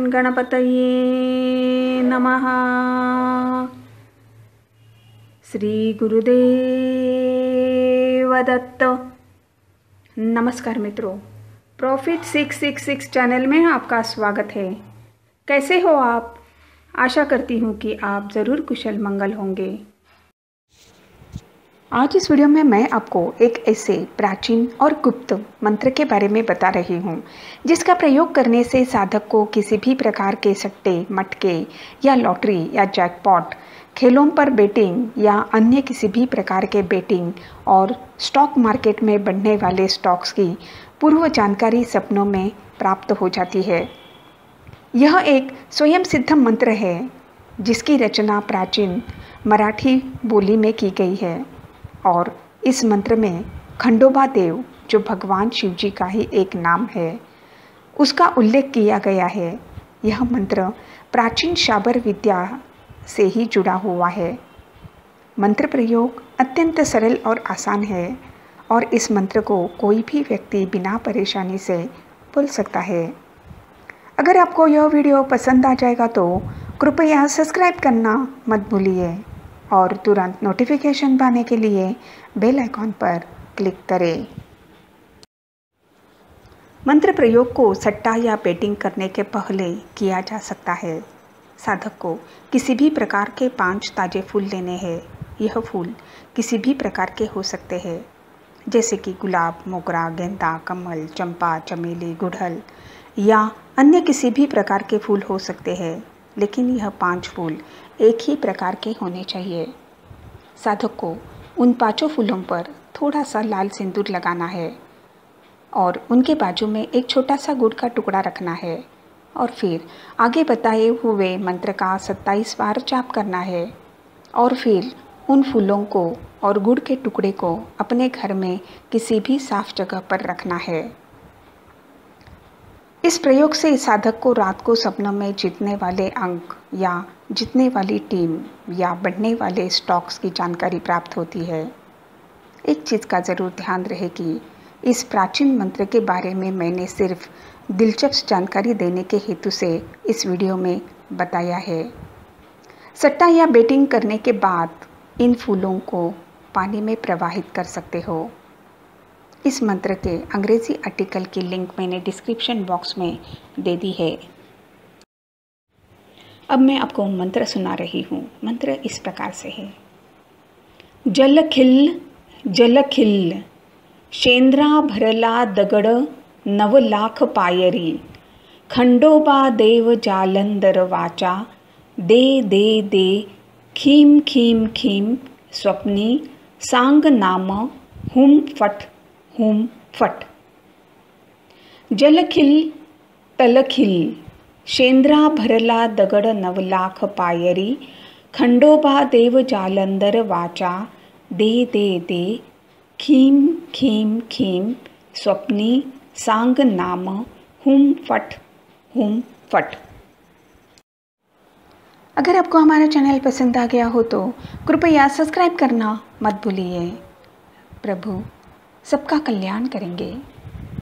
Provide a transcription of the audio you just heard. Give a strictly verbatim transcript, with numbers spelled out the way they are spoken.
गणपतये नमः। श्री गुरुदेव दत्त। नमस्कार मित्रों, profit six six six channel में आपका स्वागत है। कैसे हो आप? आशा करती हूँ कि आप ज़रूर कुशल मंगल होंगे। आज इस वीडियो में मैं आपको एक ऐसे प्राचीन और गुप्त मंत्र के बारे में बता रही हूँ जिसका प्रयोग करने से साधक को किसी भी प्रकार के सट्टे, मटके या लॉटरी या जैकपॉट, खेलों पर बेटिंग या अन्य किसी भी प्रकार के बेटिंग और स्टॉक मार्केट में बढ़ने वाले स्टॉक्स की पूर्व जानकारी सपनों में प्राप्त हो जाती है। यह एक स्वयं सिद्ध मंत्र है जिसकी रचना प्राचीन मराठी बोली में की गई है और इस मंत्र में खंडोबा देव, जो भगवान शिव जी का ही एक नाम है, उसका उल्लेख किया गया है। यह मंत्र प्राचीन शाबर विद्या से ही जुड़ा हुआ है। मंत्र प्रयोग अत्यंत सरल और आसान है और इस मंत्र को कोई भी व्यक्ति बिना परेशानी से बोल सकता है। अगर आपको यह वीडियो पसंद आ जाएगा तो कृपया सब्सक्राइब करना मत भूलिए और तुरंत नोटिफिकेशन पाने के लिए बेल आइकॉन पर क्लिक करें। मंत्र प्रयोग को सट्टा या बेटिंग करने के पहले किया जा सकता है। साधक को किसी भी प्रकार के पांच ताजे फूल लेने हैं। यह फूल किसी भी प्रकार के हो सकते हैं, जैसे कि गुलाब, मोगरा, गेंदा, कमल, चंपा, चमेली, गुड़हल या अन्य किसी भी प्रकार के फूल हो सकते हैं, लेकिन यह पांच फूल एक ही प्रकार के होने चाहिए। साधक को उन पांचों फूलों पर थोड़ा सा लाल सिंदूर लगाना है और उनके बाजू में एक छोटा सा गुड़ का टुकड़ा रखना है और फिर आगे बताए हुए मंत्र का सत्ताईस बार जाप करना है और फिर उन फूलों को और गुड़ के टुकड़े को अपने घर में किसी भी साफ जगह पर रखना है। इस प्रयोग से साधक को रात को सपनों में जीतने वाले अंक या जीतने वाली टीम या बढ़ने वाले स्टॉक्स की जानकारी प्राप्त होती है। एक चीज़ का ज़रूर ध्यान रहे कि इस प्राचीन मंत्र के बारे में मैंने सिर्फ दिलचस्प जानकारी देने के हेतु से इस वीडियो में बताया है। सट्टा या बेटिंग करने के बाद इन फूलों को पानी में प्रवाहित कर सकते हो। इस मंत्र के अंग्रेजी आर्टिकल की लिंक मैंने डिस्क्रिप्शन बॉक्स में दे दी है। अब मैं आपको मंत्र सुना रही हूँ। मंत्र इस प्रकार से है। जल खिल जल खिल, शेंद्रा भरला दगड नव लाख पायरी, खंडोबा देव जालंधर वाचा, दे दे दे खीम खीम खीम स्वप्नी, सांग नाम हुम फट हुम फट। जलखिल तलखिल, शेंद्रा भरला दगड नवलाख पायरी, खंडोबा देव जालंधर वाचा, दे दे दे खीम खीम खीम स्वप्नी, सांग नाम हुम फट हुम फट। अगर आपको हमारा चैनल पसंद आ गया हो तो कृपया सब्सक्राइब करना मत भूलिए। प्रभु सबका कल्याण करेंगे।